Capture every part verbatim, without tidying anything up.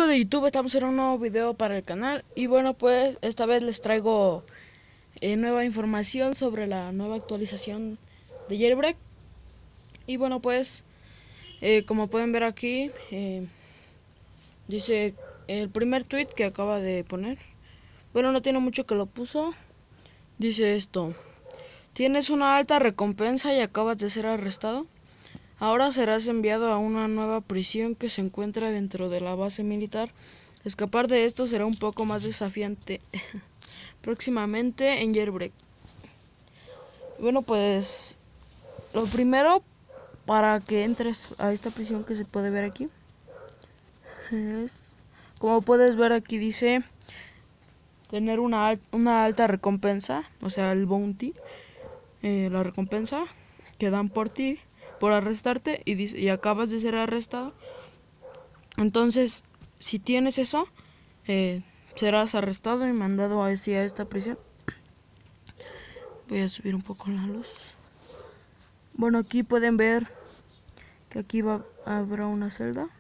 de YouTube, estamos en un nuevo video para el canal. Y bueno, pues esta vez les traigo eh, nueva información sobre la nueva actualización de Jailbreak. Y bueno, pues eh, como pueden ver aquí, eh, dice el primer tweet que acaba de poner. Bueno, no tiene mucho que lo puso. Dice esto: tienes una alta recompensa y acabas de ser arrestado. Ahora serás enviado a una nueva prisión que se encuentra dentro de la base militar. Escapar de esto será un poco más desafiante próximamente en Jailbreak. Bueno, pues lo primero para que entres a esta prisión que se puede ver aquí es, como puedes ver aquí, dice tener una, al una alta recompensa, o sea, el bounty, eh, la recompensa que dan por ti, por arrestarte, y, dice, y acabas de ser arrestado. Entonces, si tienes eso, eh, serás arrestado y mandado hacia esta prisión. Voy a subir un poco la luz. Bueno, aquí pueden ver que aquí va, habrá una celda.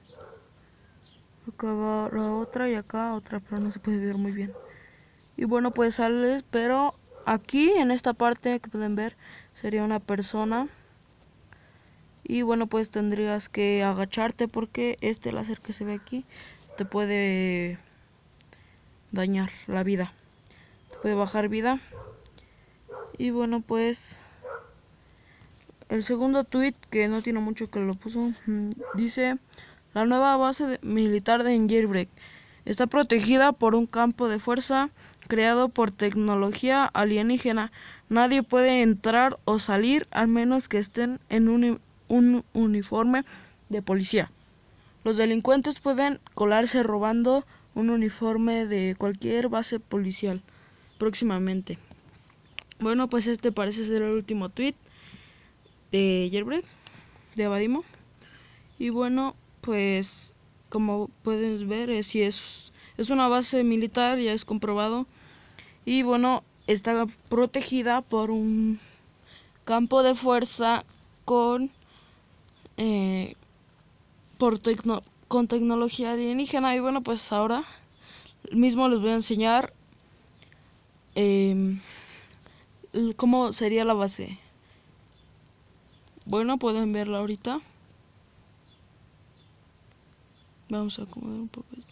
Acá va la otra y acá otra, pero no se puede ver muy bien. Y bueno, pues sales, pero aquí en esta parte que pueden ver sería una persona. Y bueno, pues tendrías que agacharte porque este láser que se ve aquí te puede dañar la vida, te puede bajar vida. Y bueno, pues el segundo tweet, que no tiene mucho que lo puso, dice: la nueva base de militar de Jailbreak está protegida por un campo de fuerza creado por tecnología alienígena. Nadie puede entrar o salir al menos que estén en un, un uniforme de policía. Los delincuentes pueden colarse robando un uniforme de cualquier base policial próximamente. Bueno, pues este parece ser el último tweet de Jailbreak, de Abadimo. Y bueno, pues como pueden ver, eh, si es, es una base militar, ya es comprobado. Y bueno, está protegida por un campo de fuerza con eh, por tecno, con tecnología alienígena. Y bueno, pues ahora mismo les voy a enseñar eh, cómo sería la base. Bueno, pueden verla ahorita. Vamos a acomodar un poco esto.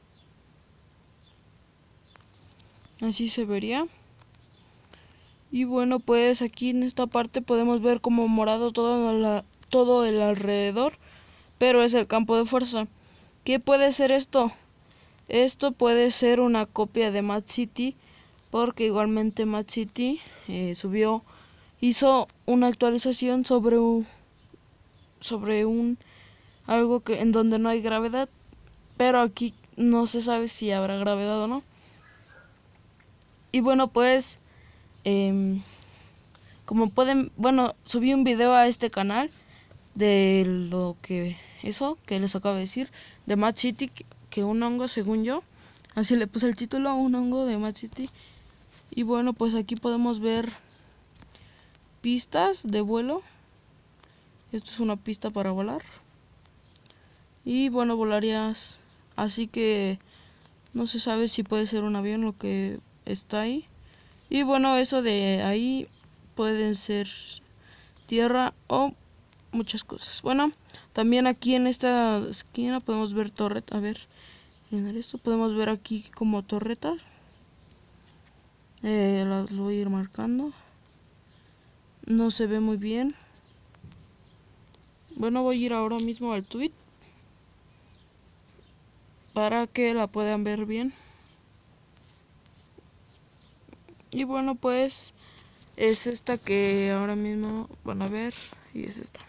Así se vería. Y bueno, pues aquí en esta parte podemos ver como morado todo, la, todo el alrededor, pero es el campo de fuerza. ¿Qué puede ser esto? Esto puede ser una copia de Mad City, porque igualmente Mad City eh, subió, hizo una actualización sobre un, sobre un algo que en donde no hay gravedad, pero aquí no se sabe si habrá gravedad o no. Y bueno, pues eh, como pueden, bueno, subí un video a este canal de lo que eso que les acabo de decir de Mad City, que un hongo, según yo, así le puse el título, un hongo de Mad City. Y bueno, pues aquí podemos ver pistas de vuelo. Esto es una pista para volar. Y bueno, volarías, así que no se sabe si puede ser un avión lo que está ahí. Y bueno, eso de ahí pueden ser tierra o muchas cosas. Bueno, también aquí en esta esquina podemos ver torretas. A ver, miren esto, podemos ver aquí como torretas. Eh, las voy a ir marcando. No se ve muy bien. Bueno, voy a ir ahora mismo al tweet para que la puedan ver bien. Y bueno, pues es esta que ahora mismo van a ver, y es esta.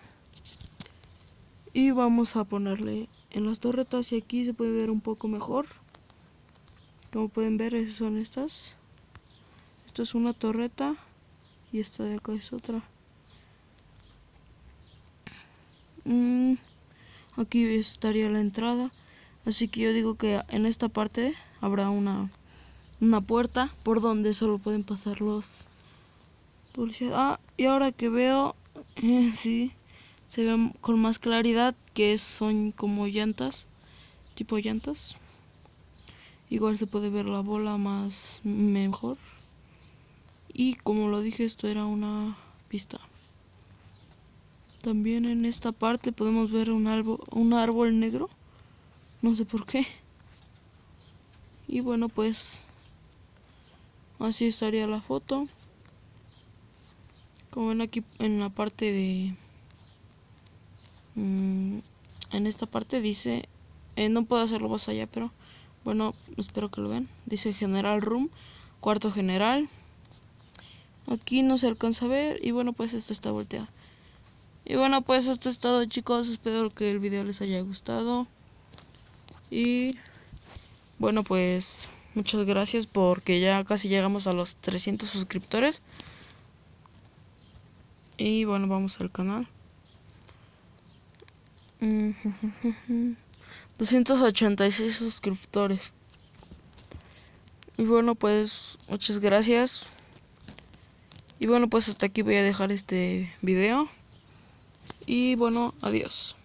Y vamos a ponerle en las torretas, y aquí se puede ver un poco mejor. Como pueden ver, esas son estas. Esta es una torreta y esta de acá es otra. Mm, aquí estaría la entrada, así que yo digo que en esta parte habrá una una puerta por donde solo pueden pasar los policías. Ah, y ahora que veo, eh, sí, se ven con más claridad que son como llantas. tipo llantas. Igual se puede ver la bola más mejor. Y como lo dije, esto era una pista. También en esta parte podemos ver un árbol, un árbol negro. No sé por qué. Y bueno, pues así estaría la foto. Como ven aquí en la parte de... Mmm, en esta parte dice... Eh, no puedo hacerlo más allá, pero... Bueno, espero que lo vean. Dice General Room, cuarto general. Aquí no se alcanza a ver. Y bueno, pues esto está volteado. Y bueno, pues esto es todo, chicos. Espero que el video les haya gustado. Y bueno, pues muchas gracias porque ya casi llegamos a los trescientos suscriptores. Y bueno, vamos al canal. doscientos ochenta y seis suscriptores. Y bueno, pues muchas gracias. Y bueno, pues hasta aquí voy a dejar este video. Y bueno, adiós.